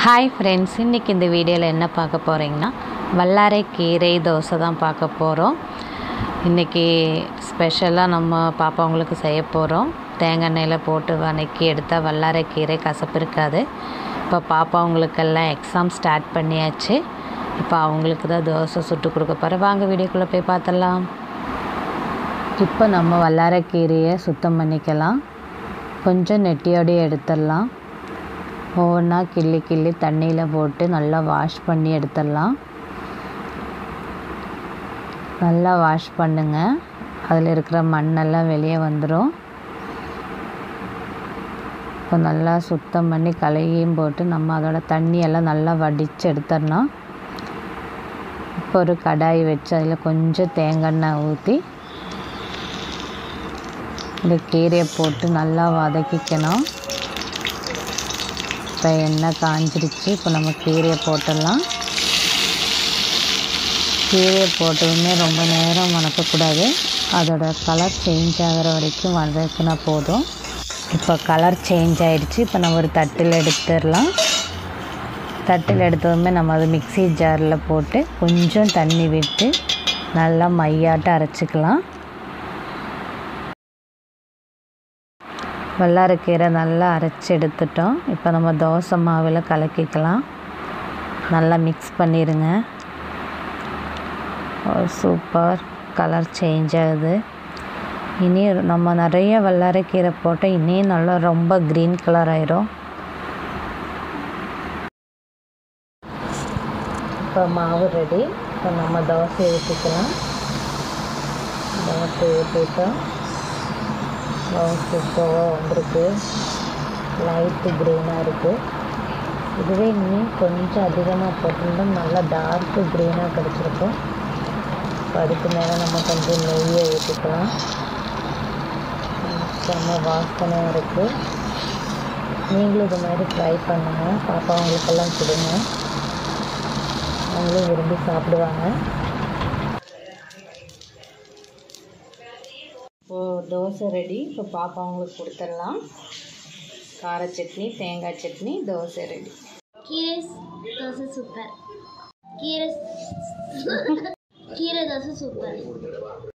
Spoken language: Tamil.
ஹாய் ஃப்ரெண்ட்ஸ், இன்றைக்கி இந்த வீடியோவில் என்ன பார்க்க போகிறீங்கன்னா வல்லாரை கீரை தோசை தான் பார்க்க போகிறோம். இன்றைக்கி ஸ்பெஷலாக நம்ம பாப்பாங்களுக்கு செய்ய போகிறோம். தேங்காய் எண்ணெயில் போட்டு வதக்கி எடுத்தால் வல்லாரை கீரை கசப்பு இருக்காது. இப்போ பாப்பாவங்களுக்கெல்லாம் எக்ஸாம் ஸ்டார்ட் பண்ணியாச்சு. இப்போ அவங்களுக்கு தான் தோசை சுட்டு கொடுக்க போகிறேன். வாங்க வீடியோக்குள்ளே போய் பார்த்துடலாம். இப்போ நம்ம வல்லாரை கீரையை சுத்தம் பண்ணிக்கலாம். கொஞ்சம் நெட்டியோடையே எடுத்துடலாம். ஒவ்வொன்றா கிள்ளி தண்ணியில் போட்டு நல்லா வாஷ் பண்ணி எடுத்துடலாம். நல்லா வாஷ் பண்ணுங்க, அதில் இருக்கிற மண்ணெல்லாம் வெளியே வந்துடும். இப்போ நல்லா சுத்தம் பண்ணி கழுவியும் போட்டு நம்ம அதோட தண்ணியெல்லாம் நல்லா வடித்து எடுத்துடணும். இப்போ ஒரு கடாய் வச்சு அதில் கொஞ்சம் தேங்காய் எண்ணெய் ஊற்றி இந்த கீரையை போட்டு நல்லா வதக்கிக்கணும். இப்போ எண்ணெய் காஞ்சிடுச்சு. இப்போ நம்ம கீரையை போட்டுடலாம். கீரையை போட்டதுமே ரொம்ப நேரம் வதக்கக்கூடாது. அதோட கலர் சேஞ்ச் ஆகிற வரைக்கும் வதக்கினா போதும். இப்போ கலர் சேஞ்ச் ஆகிடுச்சு. இப்போ நம்ம ஒரு தட்டில் எடுத்துடலாம். தட்டில் எடுத்ததுமே நம்ம அது மிக்ஸி ஜாரில் போட்டு கொஞ்சம் தண்ணி விட்டு நல்லா மையாட்ட அரைச்சிக்கலாம். வல்லாரைக்கீரை நல்லா அரைச்சி எடுத்துட்டோம். இப்போ நம்ம தோசை மாவில் கலக்கிக்கலாம். நல்லா மிக்ஸ் பண்ணிடுங்க. சூப்பர், கலர் சேஞ்ச் ஆகுது. இனி நம்ம நிறைய வல்லாரைக்கீரை போட்டால் இனியும் நல்லா ரொம்ப க்ரீன் கலர் ஆயிரும். இப்போ மாவு ரெடி. இப்போ நம்ம தோசை ஊற்றிக்கலாம். தோசை ஊற்றிட்டோம். சூப்பராக வந்திருக்கு. லைட்டு க்ரீனாக இருக்குது. இதுவே இன்னும் கொஞ்சம் அதிகமாக போட்டிருந்தோம் நல்லா டார்க்கு க்ரீனாக கிடச்சிருக்கும். இப்போ அதுக்கு மேலே நம்ம கொஞ்சம் நெய்யை ஊற்றிக்கலாம். செம்ம வாசனையாக இருக்குது. நீங்களும் இது மாதிரி ட்ரை பண்ணுங்கள். பாப்பாவங்களுக்கெல்லாம் கொடுங்க, அவங்களும் விரும்பி சாப்பிடுவாங்க. இப்போது தோசை ரெடி. இப்போ பாப்பாவங்களுக்கு கொடுத்துடலாம். கார சட்னி, தேங்காய் சட்னி, தோசை ரெடி. கீரை தோசை சூப்பர். கீரை தோசை சூப்பர்.